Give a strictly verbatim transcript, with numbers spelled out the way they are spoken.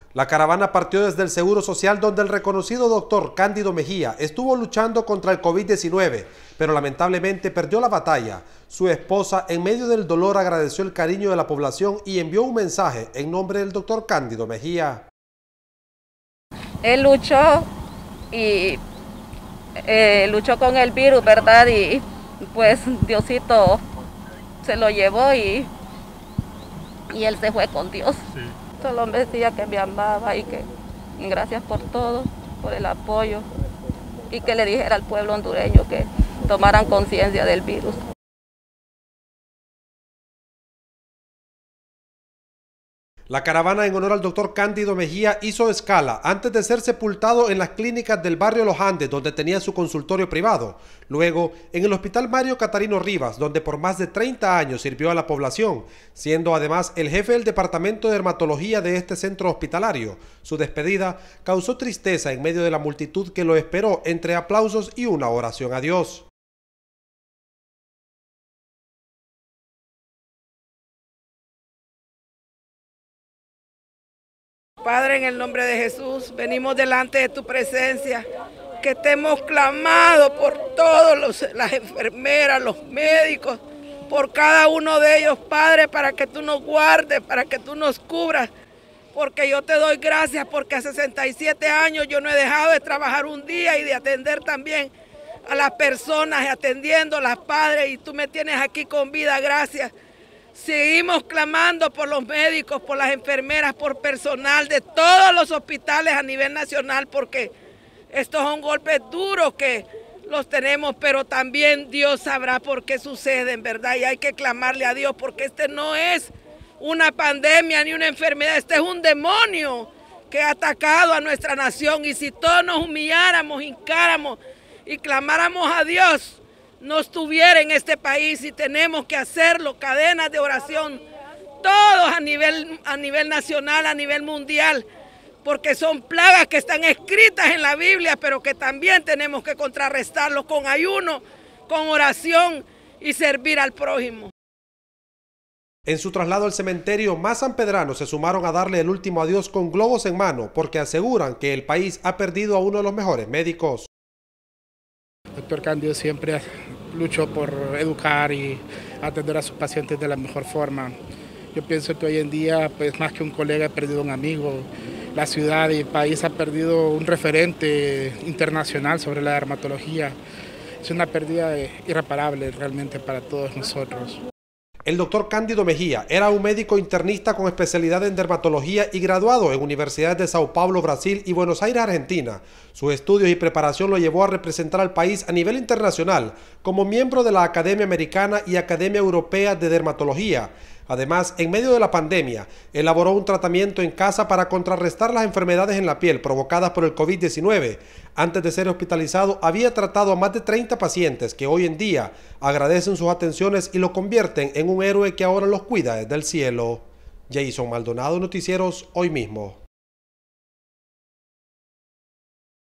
La caravana partió desde el Seguro Social, donde el reconocido doctor Cándido Mejía estuvo luchando contra el COVID diecinueve, pero lamentablemente perdió la batalla. Su esposa, en medio del dolor, agradeció el cariño de la población y envió un mensaje en nombre del doctor Cándido Mejía. Él luchó y eh, luchó con el virus, ¿verdad? Y pues Diosito se lo llevó y, y él se fue con Dios. Sí. Solo me decía que me amaba y que gracias por todo, por el apoyo, y que le dijera al pueblo hondureño que tomaran conciencia del virus. La caravana en honor al doctor Cándido Mejía hizo escala antes de ser sepultado en las clínicas del barrio Los Andes, donde tenía su consultorio privado. Luego, en el Hospital Mario Catarino Rivas, donde por más de treinta años sirvió a la población, siendo además el jefe del departamento de dermatología de este centro hospitalario. Su despedida causó tristeza en medio de la multitud que lo esperó entre aplausos y una oración a Dios. Padre, en el nombre de Jesús, venimos delante de tu presencia, que te hemos clamado por todos los, las enfermeras, los médicos, por cada uno de ellos, Padre, para que tú nos guardes, para que tú nos cubras, porque yo te doy gracias porque a sesenta y siete años yo no he dejado de trabajar un día y de atender también a las personas, atendiéndolas, Padre, y tú me tienes aquí con vida, gracias. Seguimos clamando por los médicos, por las enfermeras, por personal de todos los hospitales a nivel nacional, porque estos son golpes duros que los tenemos, pero también Dios sabrá por qué suceden, ¿verdad? Y hay que clamarle a Dios, porque este no es una pandemia ni una enfermedad, este es un demonio que ha atacado a nuestra nación. Y si todos nos humilláramos, hincáramos y clamáramos a Dios, no estuviera en este país, y tenemos que hacerlo, cadenas de oración, todos a nivel, a nivel nacional, a nivel mundial, porque son plagas que están escritas en la Biblia, pero que también tenemos que contrarrestarlo con ayuno, con oración y servir al prójimo. En su traslado al cementerio, más sanpedranos se sumaron a darle el último adiós con globos en mano, porque aseguran que el país ha perdido a uno de los mejores médicos. El doctor Cándido siempre luchó por educar y atender a sus pacientes de la mejor forma. Yo pienso que hoy en día, pues más que un colega, he perdido un amigo. La ciudad y el país ha perdido un referente internacional sobre la dermatología. Es una pérdida irreparable realmente para todos nosotros. El doctor Cándido Mejía era un médico internista con especialidad en dermatología y graduado en universidades de Sao Paulo, Brasil y Buenos Aires, Argentina. Sus estudios y preparación lo llevó a representar al país a nivel internacional como miembro de la Academia Americana y Academia Europea de Dermatología. Además, en medio de la pandemia, elaboró un tratamiento en casa para contrarrestar las enfermedades en la piel provocadas por el COVID diecinueve. Antes de ser hospitalizado, había tratado a más de treinta pacientes que hoy en día agradecen sus atenciones y lo convierten en un héroe que ahora los cuida desde el cielo. Jason Maldonado, Noticieros Hoy Mismo.